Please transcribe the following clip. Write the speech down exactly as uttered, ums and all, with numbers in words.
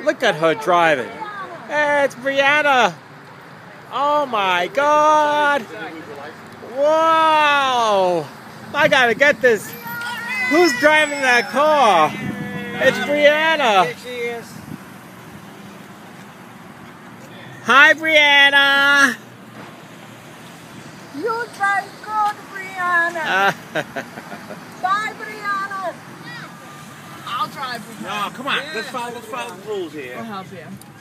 Look at her driving. Hey, it's Brianna. Oh my God. Wow. I gotta get this. Who's driving that car? It's Brianna. Here she is. Hi, Brianna. You drive good, Brianna. Bye, Brianna. I'll drive with you. No, come on. Let's follow, let's follow the rules here. I'll help you.